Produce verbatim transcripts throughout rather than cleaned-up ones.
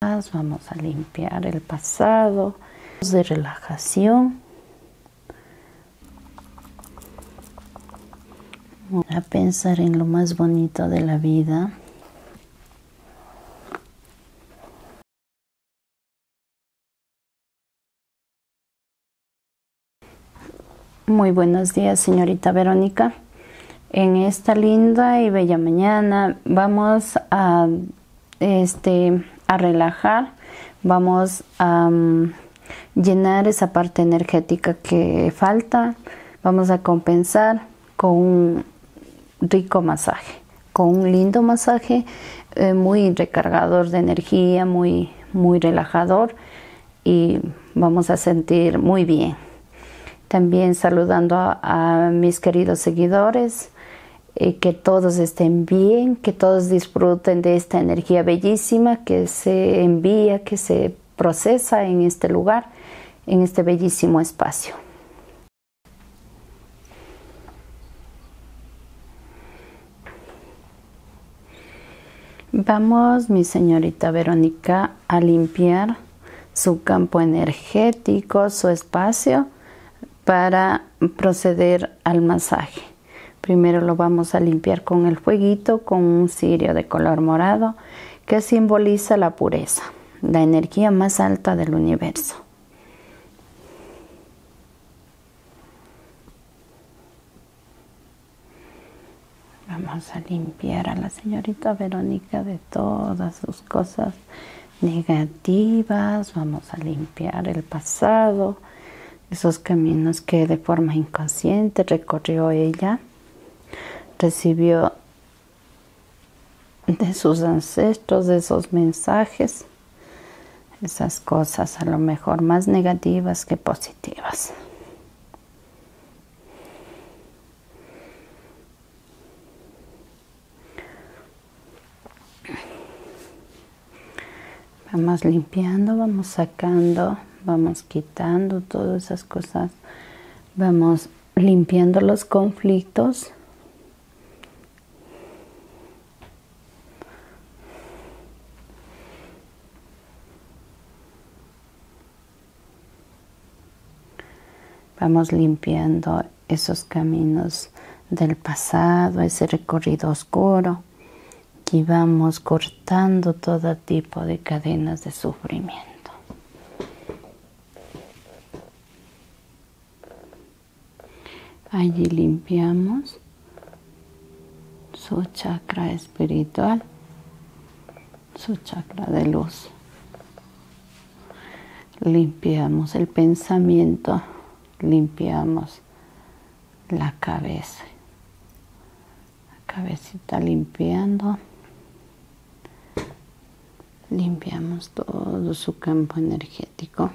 Vamos a limpiar el pasado de relajación. A pensar en lo más bonito de la vida. Muy buenos días, señorita Verónica. En esta linda y bella mañana vamos a, este, a relajar, vamos a um, llenar esa parte energética que falta, vamos a compensar con un rico masaje, con un lindo masaje eh, muy recargador de energía, muy, muy relajador, y vamos a sentir muy bien. También saludando a, a mis queridos seguidores, eh, que todos estén bien, que todos disfruten de esta energía bellísima que se envía, que se procesa en este lugar, en este bellísimo espacio. Vamos, mi señorita Verónica, a limpiar su campo energético, su espacio, para proceder al masaje. Primero lo vamos a limpiar con el fueguito, con un cirio de color morado que simboliza la pureza, la energía más alta del universo. Vamos a limpiar a la señorita Verónica de todas sus cosas negativas. Vamos a limpiar el pasado, esos caminos que de forma inconsciente recorrió ella, recibió de sus ancestros, de esos mensajes, esas cosas a lo mejor más negativas que positivas. Vamos limpiando, vamos sacando, vamos quitando todas esas cosas, vamos limpiando los conflictos. Vamos limpiando esos caminos del pasado, ese recorrido oscuro, y vamos cortando todo tipo de cadenas de sufrimiento. Allí limpiamos su chakra espiritual, su chakra de luz. Limpiamos el pensamiento, limpiamos la cabeza, la cabecita limpiando, limpiamos todo su campo energético.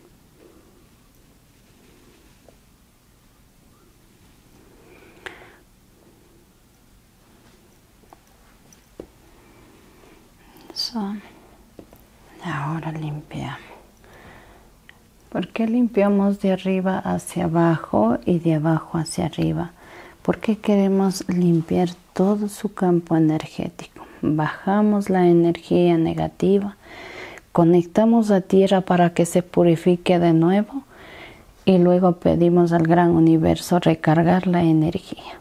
Eso. Ahora limpiamos. ¿Por qué limpiamos de arriba hacia abajo y de abajo hacia arriba? Porque queremos limpiar todo su campo energético. Bajamos la energía negativa, conectamos a tierra para que se purifique de nuevo y luego pedimos al gran universo recargar la energía.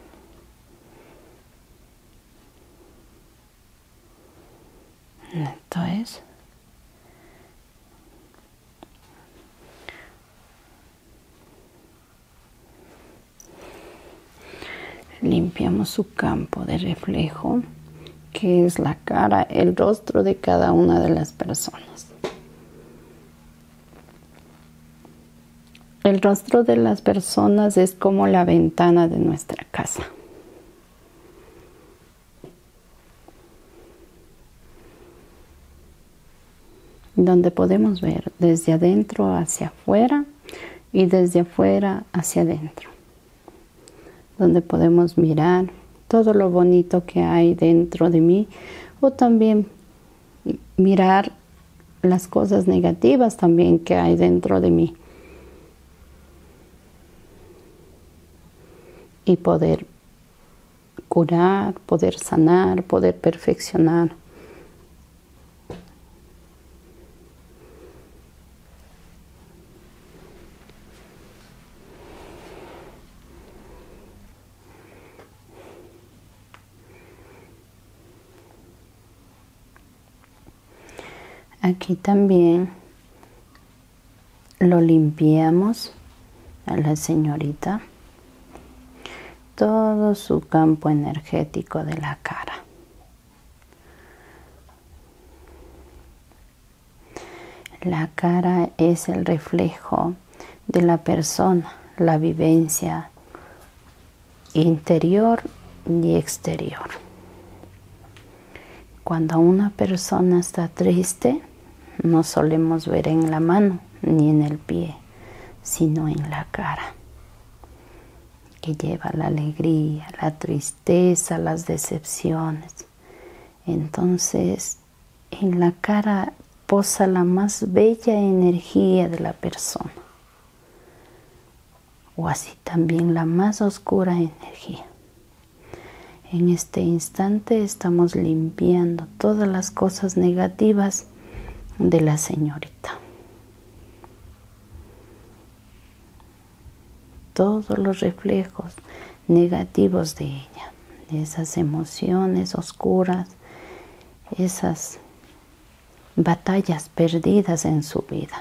Esto es. Limpiamos su campo de reflejo, que es la cara, el rostro de cada una de las personas. El rostro de las personas es como la ventana de nuestra casa. Donde podemos ver desde adentro hacia afuera y desde afuera hacia adentro. Donde podemos mirar todo lo bonito que hay dentro de mí, o también mirar las cosas negativas también que hay dentro de mí. Y poder curar, poder sanar, poder perfeccionar. Aquí también lo limpiamos a la señorita, todo su campo energético de la cara. La cara es el reflejo de la persona, la vivencia interior y exterior. Cuando una persona está triste, no solemos ver en la mano ni en el pie, sino en la cara, que lleva la alegría, la tristeza, las decepciones. Entonces, en la cara posa la más bella energía de la persona, o así también la más oscura energía. En este instante estamos limpiando todas las cosas negativas de la señorita. Todos los reflejos negativos de ella, esas emociones oscuras, esas batallas perdidas en su vida.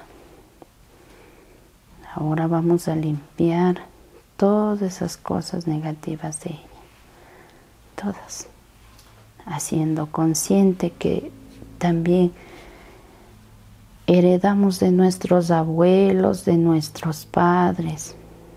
Ahora vamos a limpiar todas esas cosas negativas de ella, todas, haciendo consciente que también heredamos de nuestros abuelos, de nuestros padres,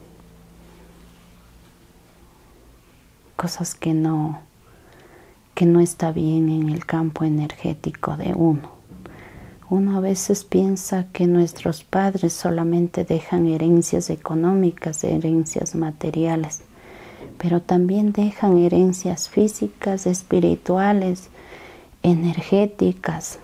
cosas que no, que no está bien en el campo energético de uno. Uno a veces piensa que nuestros padres solamente dejan herencias económicas, herencias materiales, pero también dejan herencias físicas, espirituales, energéticas.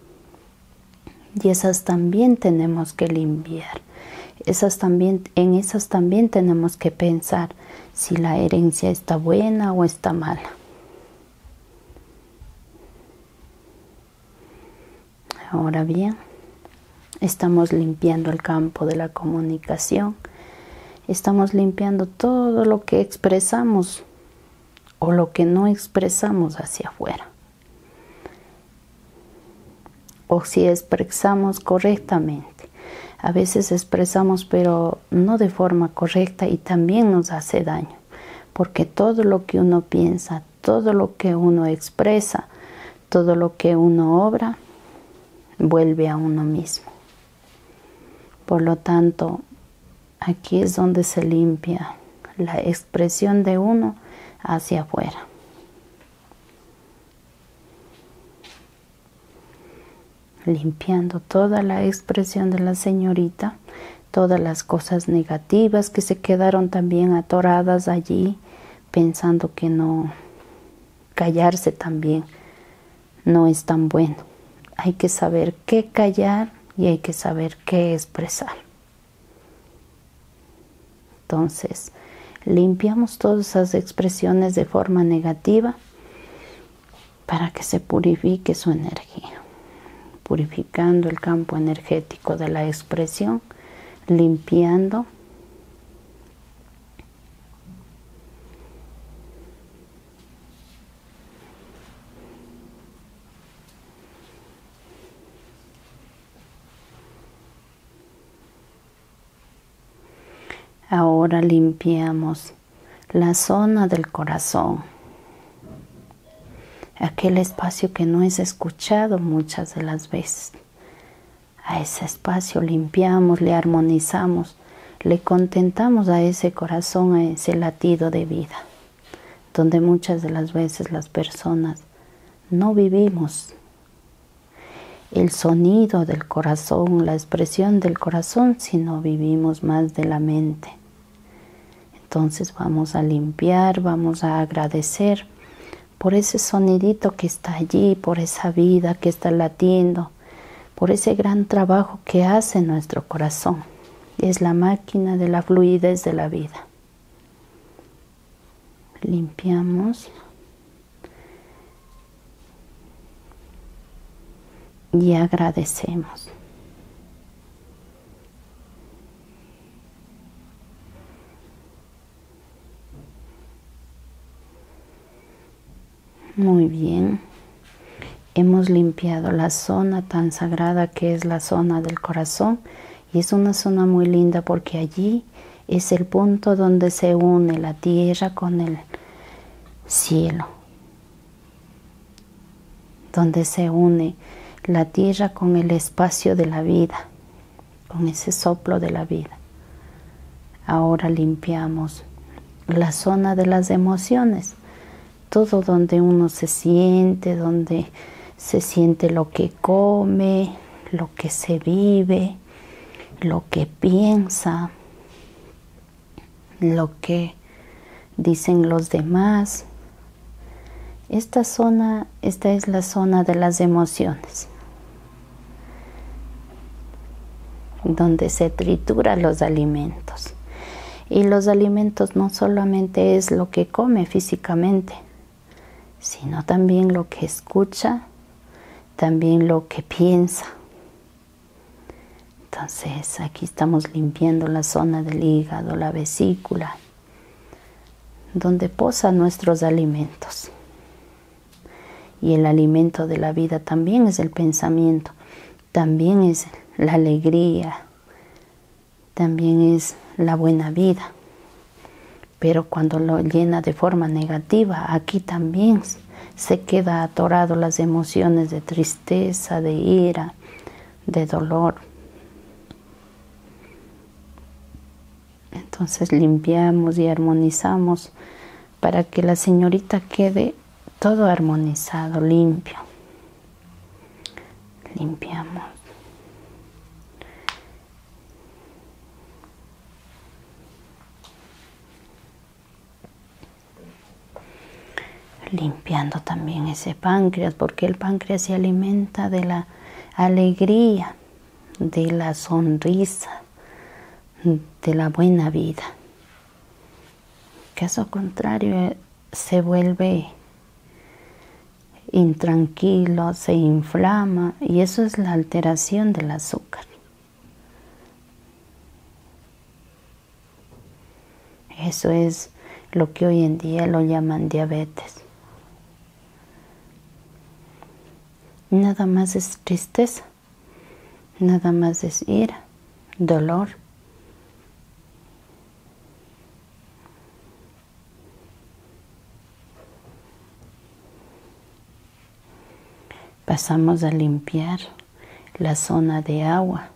Y esas también tenemos que limpiar. Esas también, en esas también tenemos que pensar si la herencia está buena o está mala. Ahora bien, estamos limpiando el campo de la comunicación. Estamos limpiando todo lo que expresamos o lo que no expresamos hacia afuera. O si expresamos correctamente. A veces expresamos pero no de forma correcta y también nos hace daño. Porque todo lo que uno piensa, todo lo que uno expresa, todo lo que uno obra, vuelve a uno mismo. Por lo tanto, aquí es donde se limpia la expresión de uno hacia afuera. Limpiando toda la expresión de la señorita, todas las cosas negativas que se quedaron también atoradas allí, pensando que no, callarse también no es tan bueno. Hay que saber qué callar y hay que saber qué expresar. Entonces, limpiamos todas esas expresiones de forma negativa para que se purifique su energía. Purificando el campo energético de la expresión, limpiando. Ahora limpiamos la zona del corazón, aquel espacio que no es escuchado muchas de las veces. A ese espacio limpiamos, le armonizamos, le contentamos a ese corazón, a ese latido de vida, donde muchas de las veces las personas no vivimos el sonido del corazón, la expresión del corazón, sino vivimos más de la mente. Entonces vamos a limpiar, vamos a agradecer por ese sonidito que está allí, por esa vida que está latiendo, por ese gran trabajo que hace nuestro corazón. Es la máquina de la fluidez de la vida. Limpiamos. Y agradecemos. Muy bien. hemos limpiado la zona tan sagrada que es la zona del corazón, y es una zona muy linda porque allí es el punto donde se une la tierra con el cielo, donde se une la tierra con el espacio de la vida, con ese soplo de la vida. Ahora limpiamos la zona de las emociones, todo donde uno se siente, donde se siente lo que come, lo que se vive, lo que piensa, lo que dicen los demás. Esta zona, esta es la zona de las emociones, donde se trituran los alimentos. Y los alimentos no solamente es lo que come físicamente, sino también lo que escucha, también lo que piensa. Entonces aquí estamos limpiando la zona del hígado, la vesícula, donde posan nuestros alimentos. Y el alimento de la vida también es el pensamiento, también es la alegría, también es la buena vida. Pero cuando lo llena de forma negativa, aquí también se queda atorado las emociones de tristeza, de ira, de dolor. Entonces limpiamos y armonizamos para que la señorita quede todo armonizado, limpio. Limpiamos. Limpiando también ese páncreas, porque el páncreas se alimenta de la alegría, de la sonrisa, de la buena vida. Caso contrario, se vuelve intranquilo, se inflama, y eso es la alteración del azúcar. Eso es lo que hoy en día lo llaman diabetes. Nada más es tristeza, nada más es ira, dolor. Pasamos a limpiar la zona de agua,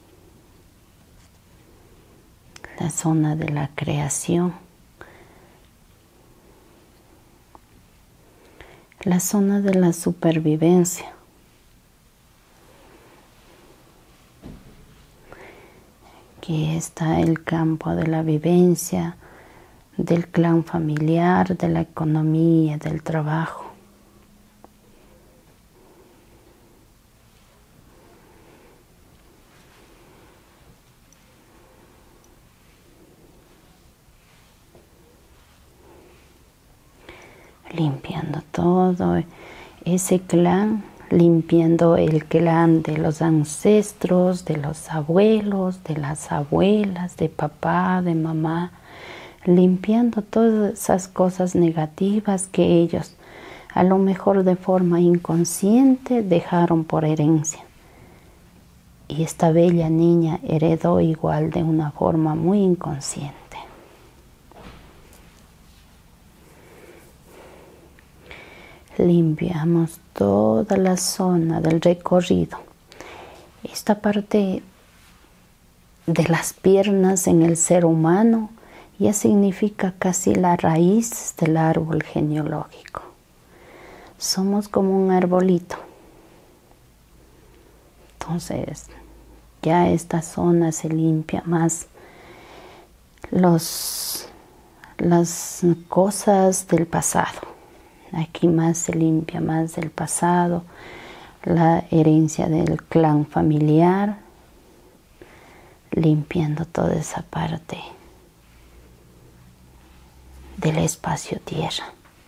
la zona de la creación, la zona de la supervivencia. Aquí está el campo de la vivencia, del clan familiar, de la economía, del trabajo. Limpiando todo ese clan, limpiando el clan de los ancestros, de los abuelos, de las abuelas, de papá, de mamá, limpiando todas esas cosas negativas que ellos, a lo mejor de forma inconsciente, dejaron por herencia. Y esta bella niña heredó igual de una forma muy inconsciente. Limpiamos toda la zona del recorrido. Esta parte de las piernas en el ser humano ya significa casi la raíz del árbol genealógico. Somos como un arbolito. Entonces, ya esta zona se limpia más los, las cosas del pasado. Aquí más se limpia más del pasado, la herencia del clan familiar, limpiando toda esa parte del espacio tierra.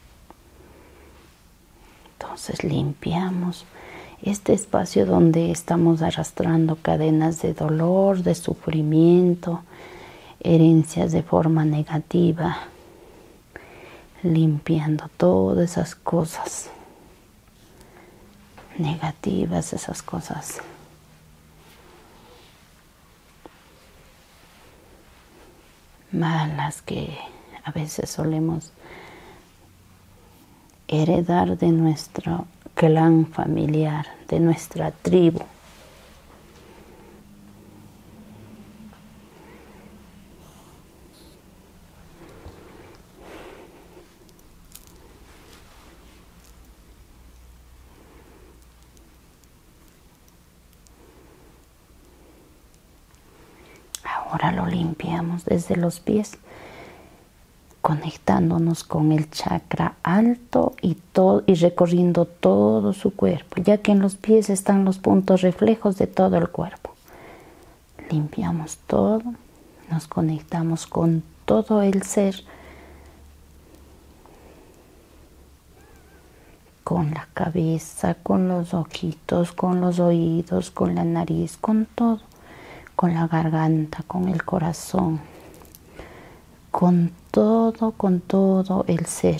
Entonces limpiamos este espacio donde estamos arrastrando cadenas de dolor, de sufrimiento, herencias de forma negativa, limpiando todas esas cosas, negativas, esas cosas malas que a veces solemos heredar de nuestro clan familiar, de nuestra tribu. Ahora lo limpiamos desde los pies, conectándonos con el chakra alto y, todo, y recorriendo todo su cuerpo, ya que en los pies están los puntos reflejos de todo el cuerpo. Limpiamos todo, nos conectamos con todo el ser, con la cabeza, con los ojitos, con los oídos, con la nariz, con todo, con la garganta, con el corazón, con todo, con todo el ser.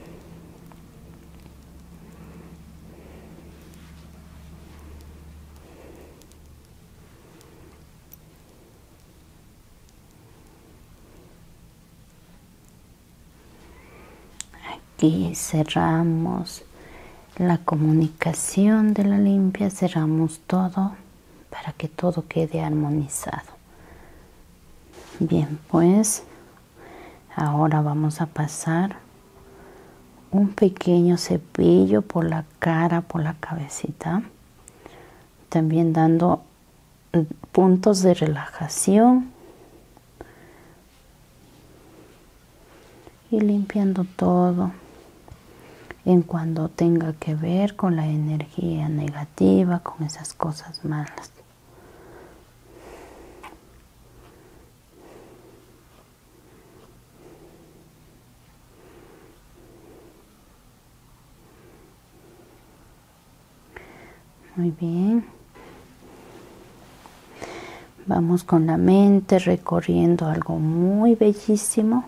Aquí cerramos la comunicación de la limpia, cerramos todo para que todo quede armonizado. Bien, pues ahora vamos a pasar un pequeño cepillo por la cara, por la cabecita, también dando puntos de relajación y limpiando todo en cuanto tenga que ver con la energía negativa, con esas cosas malas. Muy bien. Vamos con la mente recorriendo algo muy bellísimo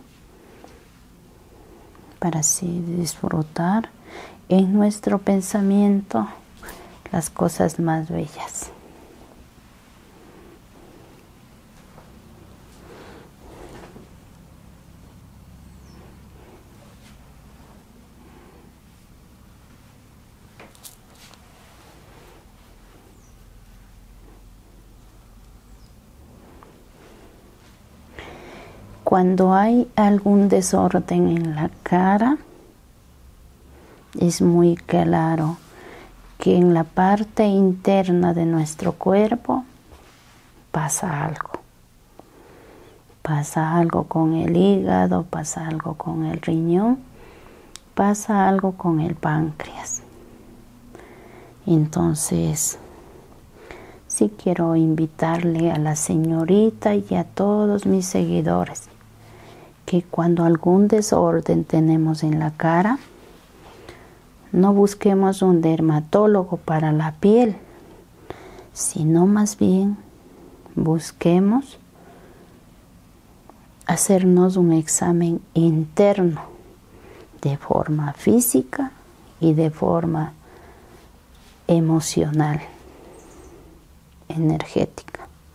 para así disfrutar en nuestro pensamiento las cosas más bellas. Cuando hay algún desorden en la cara, es muy claro que en la parte interna de nuestro cuerpo pasa algo. Pasa algo con el hígado, pasa algo con el riñón, pasa algo con el páncreas. Entonces, sí quiero invitarle a la señorita y a todos mis seguidores que cuando algún desorden tenemos en la cara, no busquemos un dermatólogo para la piel, sino más bien busquemos hacernos un examen interno de forma física y de forma emocional, energética.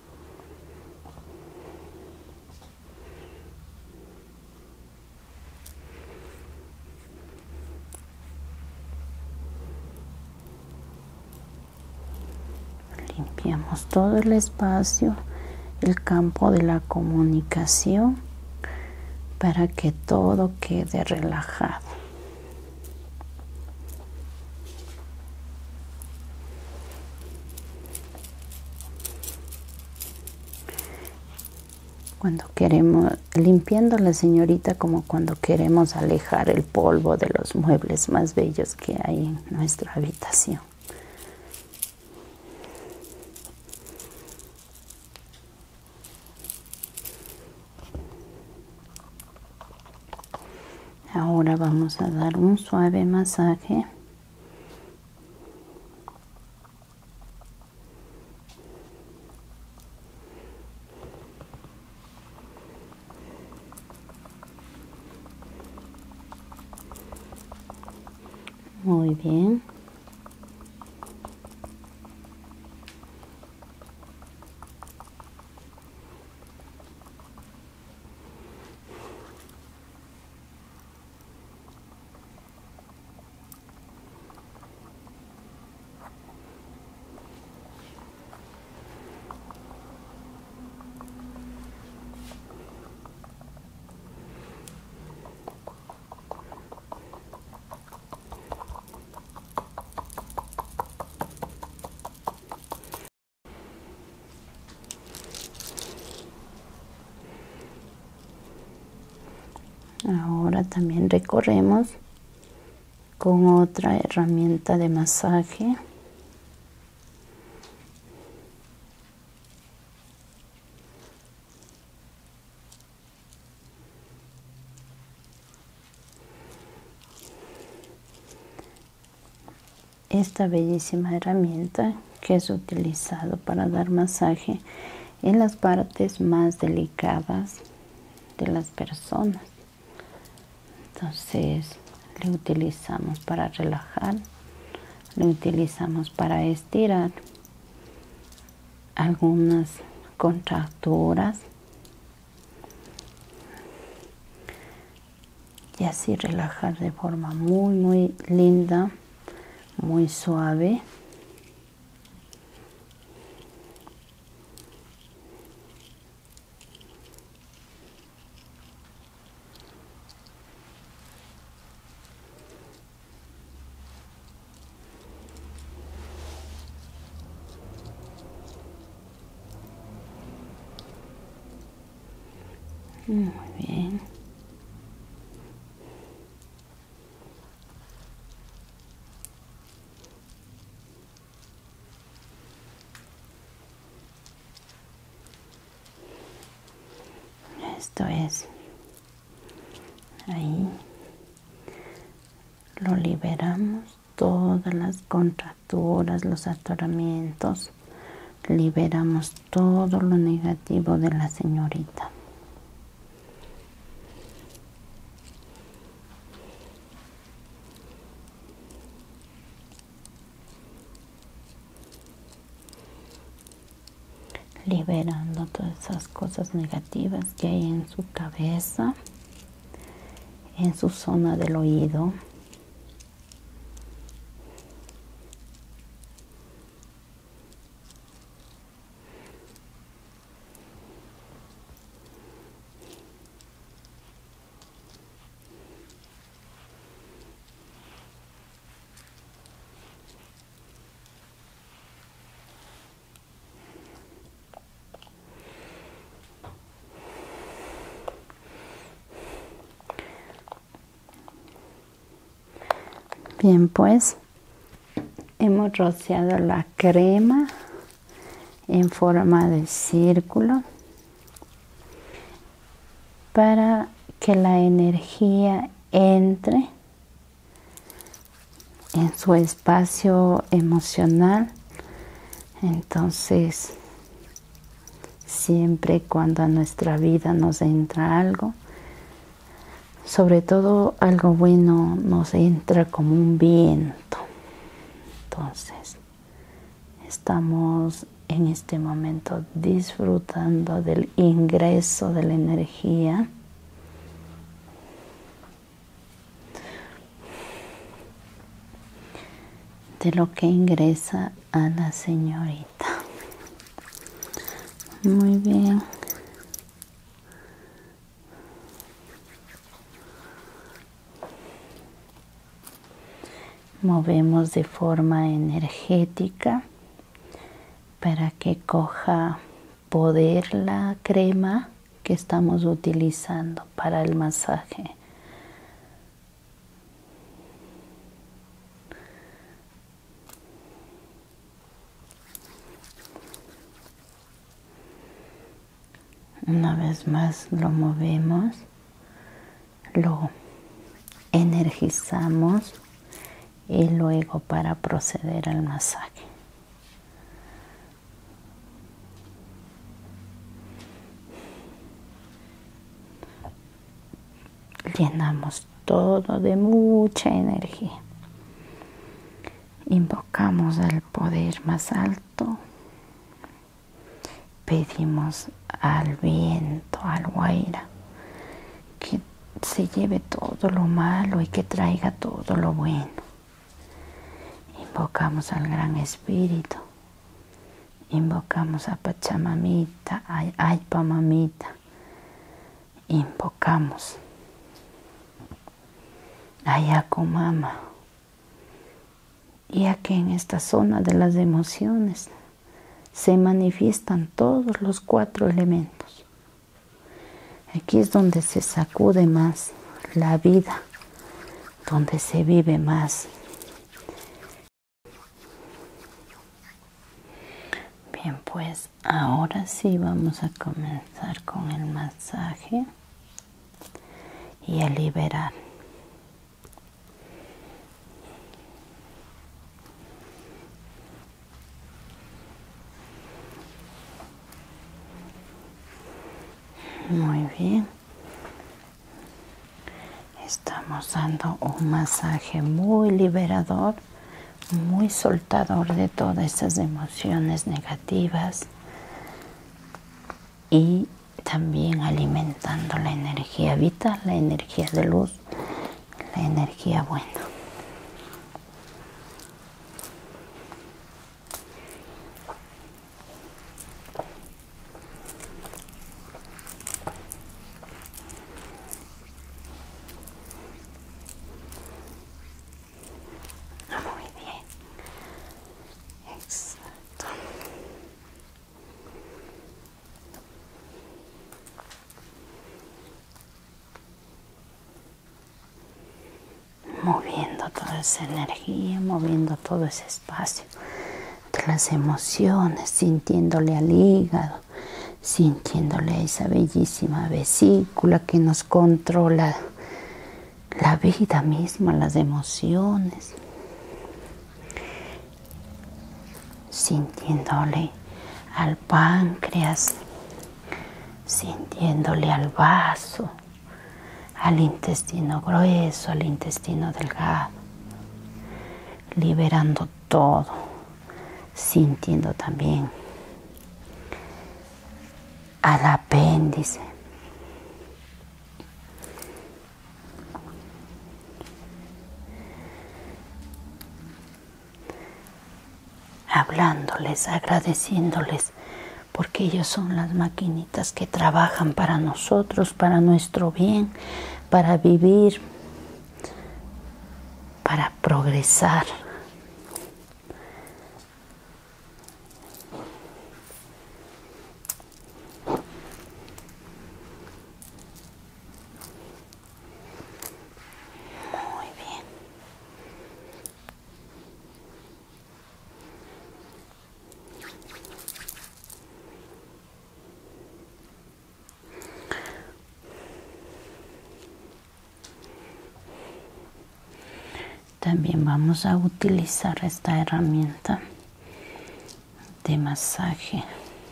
Limpiamos todo el espacio, el campo de la comunicación, para que todo quede relajado. Cuando queremos, limpiando a la señorita como cuando queremos alejar el polvo de los muebles más bellos que hay en nuestra habitación. Ahora vamos a dar un suave masaje. Muy bien. Ahora también recorremos con otra herramienta de masaje. Esta bellísima herramienta que es utilizado para dar masaje en las partes más delicadas de las personas. Entonces le utilizamos para relajar, le utilizamos para estirar algunas contracturas y así relajar de forma muy muy linda, muy suave. Muy bien. Esto es. Ahí. Lo liberamos. Todas las contracturas, los atoramientos. Liberamos todo lo negativo de la señorita. Liberando todas esas cosas negativas que hay en su cabeza, en su zona del oído. Bien, pues hemos rociado la crema en forma de círculo para que la energía entre en su espacio emocional. Entonces, siempre cuando a nuestra vida nos entra algo, sobre todo algo bueno, nos entra como un viento. Entonces, estamos en este momento disfrutando del ingreso de la energía. De lo que ingresa a la señorita. Muy bien. Movemos de forma energética para que coja poder la crema que estamos utilizando para el masaje. Una vez más lo movemos, lo energizamos y luego para proceder al masaje. Llenamos todo de mucha energía. Invocamos al poder más alto. Pedimos al viento, al Guaira, que se lleve todo lo malo y que traiga todo lo bueno. Invocamos al Gran Espíritu. Invocamos a Pachamamita, a Aypa Mamita. Invocamos a Yakumama. Y aquí en esta zona de las emociones se manifiestan todos los cuatro elementos. Aquí es donde se sacude más la vida, donde se vive más. Bien, pues ahora sí vamos a comenzar con el masaje y a liberar. Muy bien. Estamos dando un masaje muy liberador, muy soltador de todas esas emociones negativas y también alimentando la energía vital, la energía de luz, la energía buena. Muy bien. Exacto. Moviendo toda esa energía, moviendo todo ese espacio de las emociones, sintiéndole al hígado, sintiéndole a esa bellísima vesícula que nos controla la vida misma, las emociones, sintiéndole al páncreas, sintiéndole al vaso, al intestino grueso, al intestino delgado, liberando todo, sintiendo también al apéndice, hablándoles, agradeciéndoles, porque ellos son las maquinitas que trabajan para nosotros, para nuestro bien, para vivir, para progresar. Muy bien. También vamos a utilizar esta herramienta de masaje.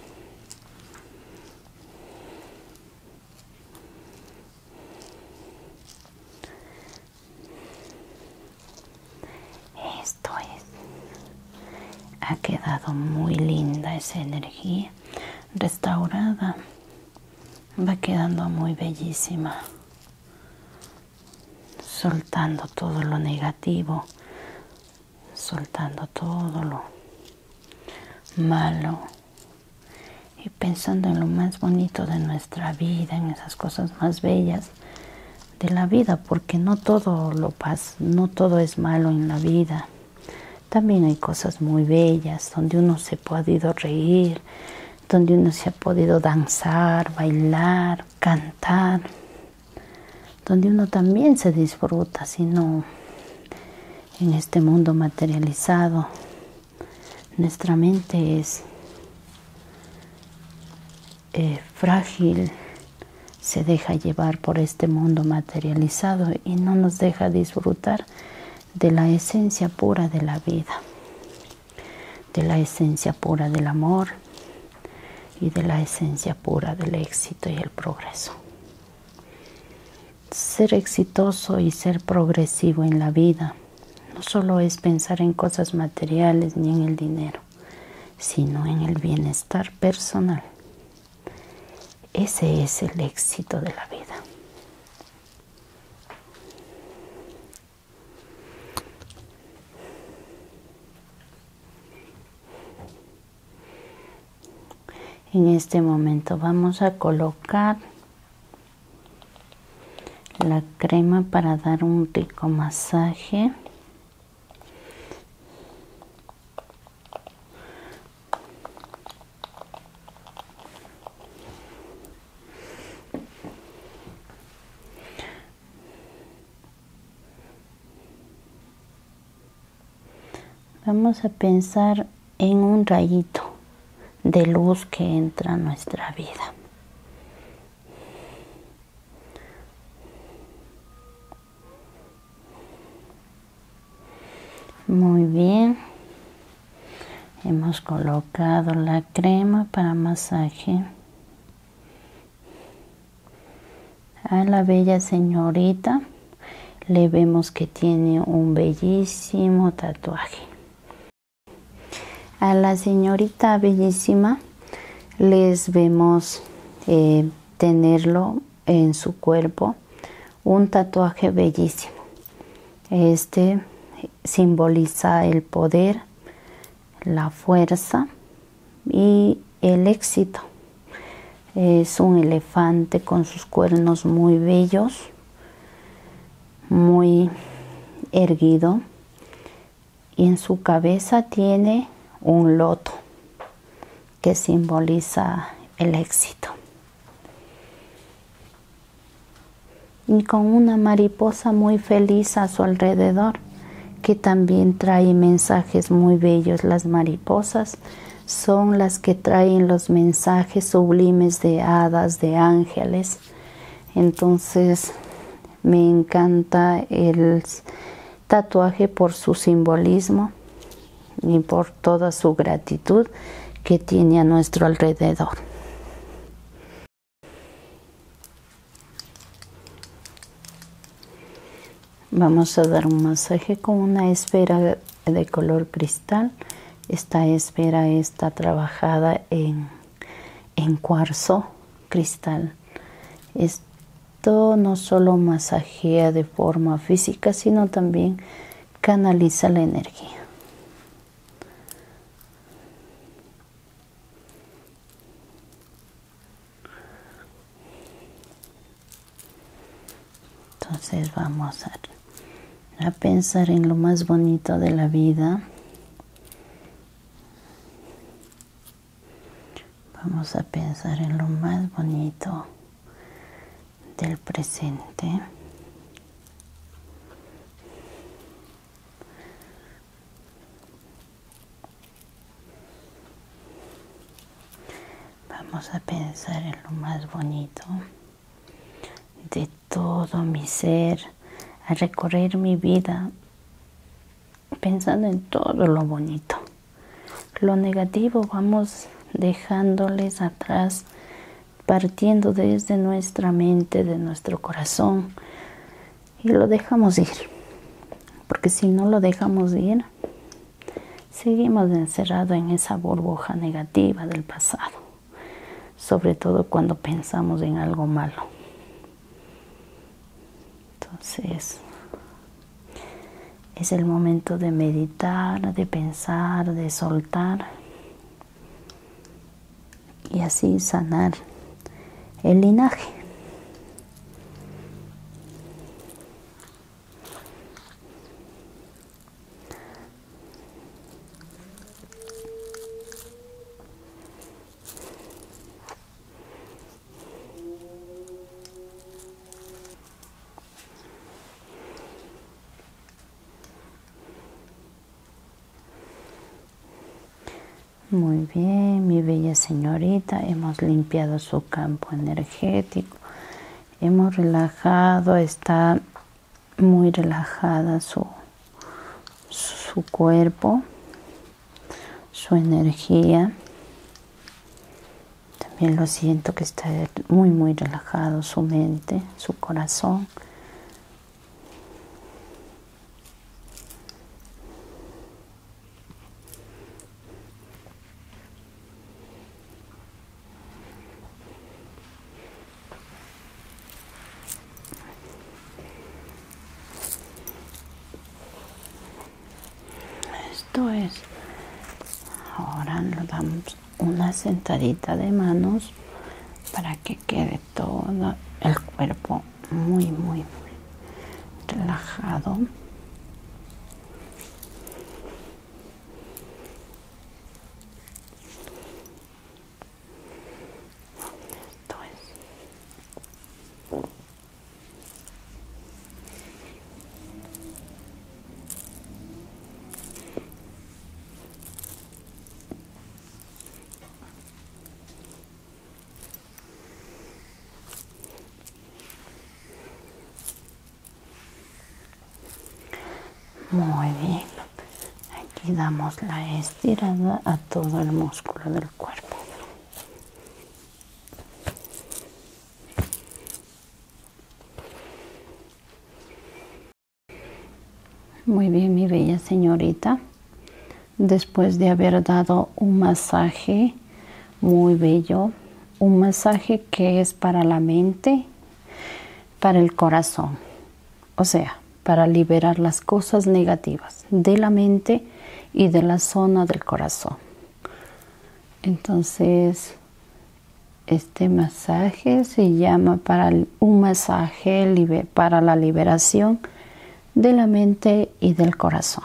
Esto es. Ha quedado muy linda esa energía, restaurada. Va quedando muy bellísima. Soltando todo lo negativo, soltando todo lo malo y pensando en lo más bonito de nuestra vida, en esas cosas más bellas de la vida, porque no todo lo pasa, no todo es malo en la vida. También hay cosas muy bellas donde uno se ha podido reír, donde uno se ha podido danzar, bailar, cantar, donde uno también se disfruta, sino en este mundo materializado. Nuestra mente es eh, frágil, se deja llevar por este mundo materializado y no nos deja disfrutar de la esencia pura de la vida, de la esencia pura del amor y de la esencia pura del éxito y el progreso. Ser exitoso y ser progresivo en la vida no solo es pensar en cosas materiales ni en el dinero, sino en el bienestar personal. Ese es el éxito de la vida. En este momento vamos a colocar la crema para dar un rico masaje. Vamos a pensar en un rayito de luz que entra a nuestra vida. Muy bien. Hemos colocado la crema para masaje. A la bella señorita le vemos que tiene un bellísimo tatuaje. A la señorita bellísima les vemos eh, tenerlo en su cuerpo, un tatuaje bellísimo. Este simboliza el poder, la fuerza y el éxito. Es un elefante con sus cuernos muy bellos, muy erguido, y en su cabeza tiene un loto que simboliza el éxito. Y con una mariposa muy feliz a su alrededor, que también trae mensajes muy bellos. Las mariposas son las que traen los mensajes sublimes de hadas, de ángeles. Entonces me encanta el tatuaje por su simbolismo y por toda su gratitud que tiene a nuestro alrededor. Vamos a dar un masaje con una esfera de color cristal. Esta esfera está trabajada en, en cuarzo cristal. Esto no solo masajea de forma física, sino también canaliza la energía. Entonces vamos a a pensar en lo más bonito de la vida. Vamos a pensar en lo más bonito del presente. Vamos a pensar en lo más bonito de todo mi ser, a recorrer mi vida pensando en todo lo bonito. Lo negativo vamos dejándoles atrás, partiendo desde nuestra mente, de nuestro corazón, y lo dejamos ir. Porque si no lo dejamos ir, seguimos encerrados en esa burbuja negativa del pasado, sobre todo cuando pensamos en algo malo. Entonces, es el momento de meditar, de pensar, de soltar y así sanar el linaje. Muy bien, mi bella señorita, hemos limpiado su campo energético, hemos relajado, está muy relajada su, su cuerpo, su energía. También lo siento que está muy, muy relajado su mente, su corazón. Esto es, ahora nos damos una sentadita de manos para que quede todo el cuerpo muy, muy, muy relajado. Esto es. Muy bien. Aquí damos la estirada a todo el músculo del cuerpo. Muy bien, mi bella señorita. Después de haber dado un masaje muy bello, un masaje que es para la mente, para el corazón, o sea, para liberar las cosas negativas de la mente y de la zona del corazón. Entonces, este masaje se llama para un masaje para la liberación de la mente y del corazón.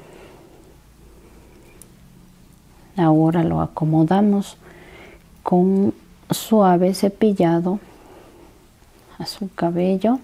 Ahora lo acomodamos con suave cepillado a su cabello.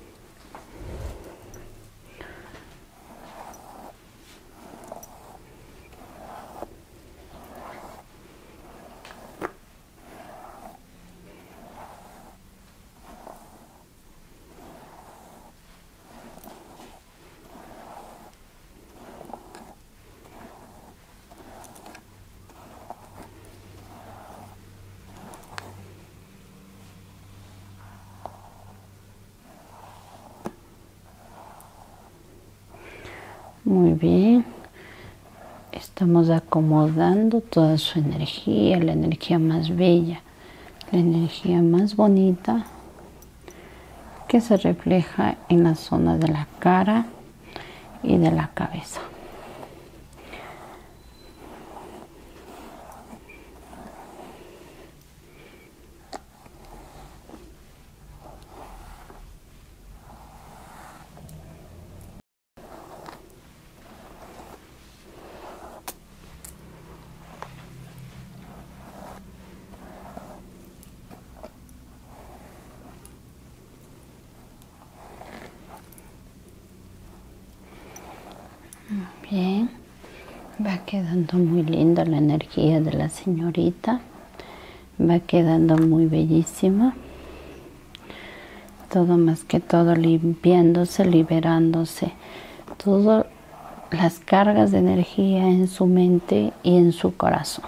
Muy bien, estamos acomodando toda su energía, la energía más bella, la energía más bonita que se refleja en la zona de la cara y de la cabeza. Bien, va quedando muy linda la energía de la señorita, va quedando muy bellísima, todo más que todo limpiándose, liberándose, todas las cargas de energía en su mente y en su corazón.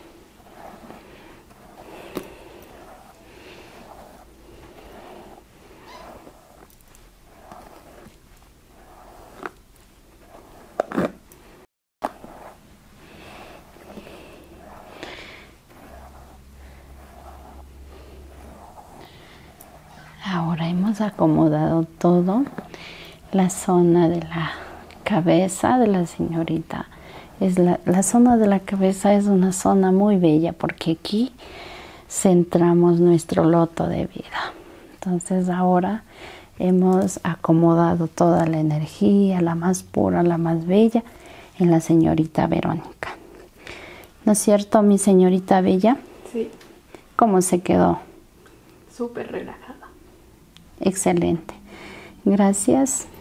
Ahora hemos acomodado todo, la zona de la cabeza de la señorita. Es la, la zona de la cabeza es una zona muy bella porque aquí centramos nuestro loto de vida. Entonces ahora hemos acomodado toda la energía, la más pura, la más bella, en la señorita Verónica. ¿No es cierto, mi señorita bella? Sí. ¿Cómo se quedó? Súper relajada. Excelente. Gracias.